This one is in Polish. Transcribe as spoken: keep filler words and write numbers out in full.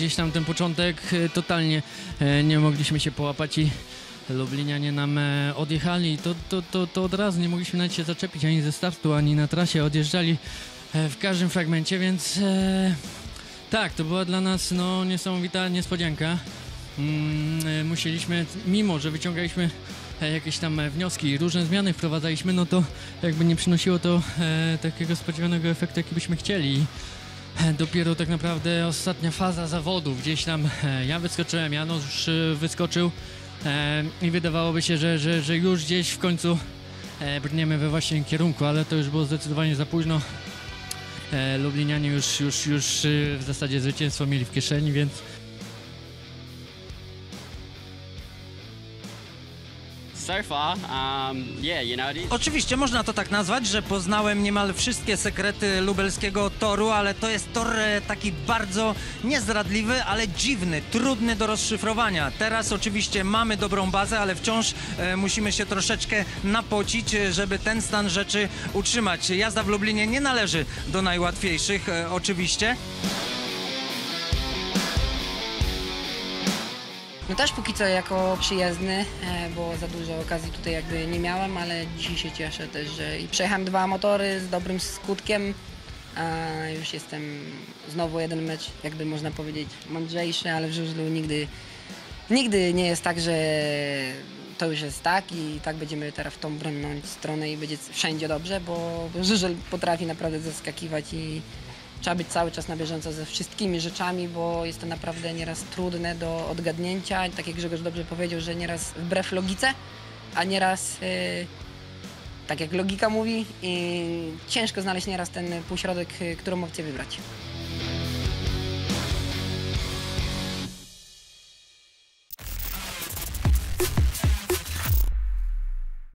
gdzieś tam ten początek totalnie nie mogliśmy się połapać i Lublinianie nam odjechali. To, to, to, to od razu nie mogliśmy nawet się zaczepić ani ze startu, ani na trasie. Odjeżdżali w każdym fragmencie, więc e, tak, to była dla nas no, niesamowita niespodzianka. Mm, musieliśmy, mimo że wyciągaliśmy jakieś tam wnioski i różne zmiany wprowadzaliśmy, no to jakby nie przynosiło to e, takiego spodziewanego efektu, jaki byśmy chcieli. E, dopiero tak naprawdę ostatnia faza zawodów, gdzieś tam e, ja wyskoczyłem, Janusz e, wyskoczył e, i wydawałoby się, że, że, że już gdzieś w końcu e, brniemy we właściwym kierunku, ale to już było zdecydowanie za późno. E, Lublinianie już, już, już e, w zasadzie zwycięstwo mieli w kieszeni, więc So far, um, yeah, you know, it is. Oczywiście można to tak nazwać, że poznałem niemal wszystkie sekrety lubelskiego toru, ale to jest tor e, taki bardzo niezdradliwy, ale dziwny, trudny do rozszyfrowania. Teraz oczywiście mamy dobrą bazę, ale wciąż e, musimy się troszeczkę napocić, e, żeby ten stan rzeczy utrzymać. Jazda w Lublinie nie należy do najłatwiejszych, e, oczywiście. No też póki co jako przyjezdny, e, bo za dużo okazji tutaj jakby nie miałem, ale dzisiaj się cieszę też, że i przejechałem dwa motory z dobrym skutkiem, a już jestem znowu jeden mecz, jakby można powiedzieć, mądrzejszy, ale w żużlu nigdy, nigdy nie jest tak, że to już jest tak i tak będziemy teraz w tą bronić stronę i będzie wszędzie dobrze, bo żużel potrafi naprawdę zaskakiwać i trzeba być cały czas na bieżąco ze wszystkimi rzeczami, bo jest to naprawdę nieraz trudne do odgadnięcia. Tak jak Grzegorz dobrze powiedział, że nieraz wbrew logice, a nieraz yy, tak jak logika mówi i ciężko znaleźć nieraz ten półśrodek, yy, którą opcję wybrać.